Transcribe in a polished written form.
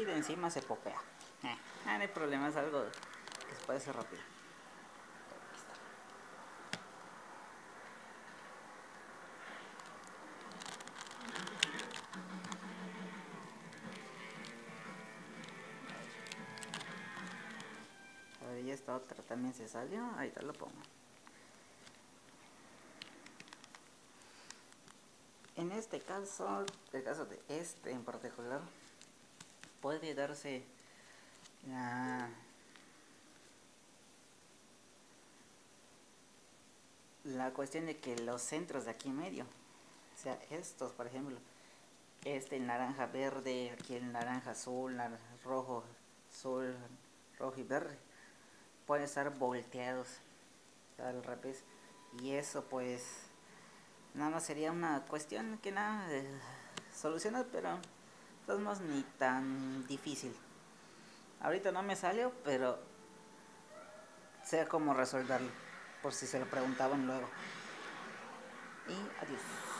de encima se popea. No hay problema, es algo que se puede hacer rápido. A ver, y esta otra también se salió, ahí te lo pongo. En este caso, el caso de este en particular, puede darse la cuestión de que los centros de aquí en medio, o sea, estos por ejemplo, este el naranja verde, aquí el naranja azul, rojo, azul, rojo y verde, pueden estar volteados, o sea, al revés, y eso pues nada más sería una cuestión que nada solucionar, pero de todos modos ni tan difícil. Ahorita no me salió, pero sé cómo resolverlo, por si se lo preguntaban luego. Y adiós.